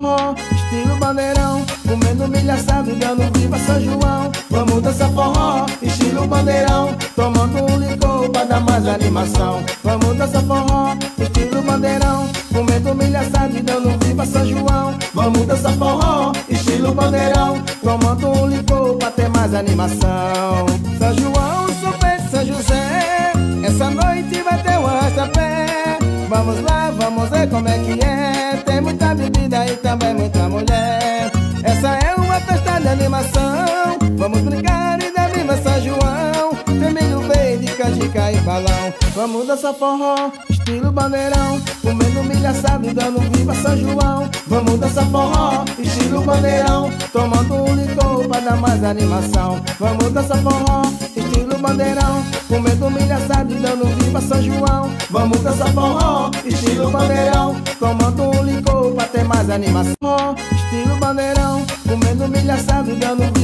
forró, estilo bandeirão, comendo milho assado e dando viva São João. Vamos dançar forró, estilo bandeirão, tomando um licor pra dar mais animação. Vamos dançar forró, estilo bandeirão, comendo milho assado e dando viva São João. Vamos dançar forró, estilo bandeirão, tomando um licor pra ter mais animação. São João, São Pedro, São José, essa noite vai ter um arrasta-pé. Vamos lá, vamos ver como é que é. Tem muita bebida e também muita mulher. Essa é uma festa de animação. Vamos brincar e dar viva São João. Tem milho verde, canjica e balão. Vamos dançar forró, estilo bandeirão, comendo milho assado e dando viva São João. Vamos dançar forró, estilo bandeirão, tomando um licor pra dar mais animação. Vamos dançar forró, estilo bandeirão, comendo milho assado e dando viva São João. Vamos dançar forró, estilo bandeirão, tomando um licor pra ter mais animação. Estilo bandeirão, comendo milho assado e dando